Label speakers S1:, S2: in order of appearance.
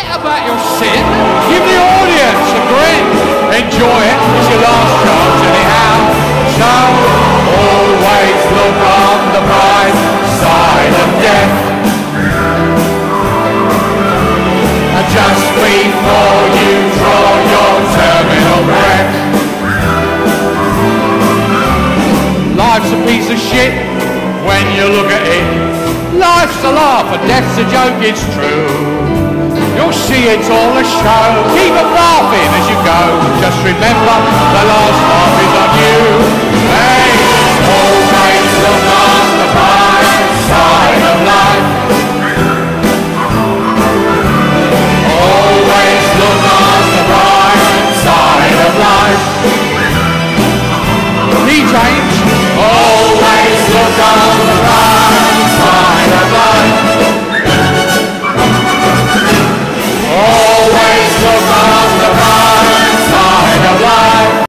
S1: forget about your sin. Give the audience a grin. Enjoy it. It's your last chance anyhow. So always look on the bright side of death. And just before you draw your terminal breath. Life's a piece of shit when you look at it. Life's a laugh and death's a joke, it's true. You'll see it's all a show. Keep it laughing as you go. Just remember the last laugh is on you.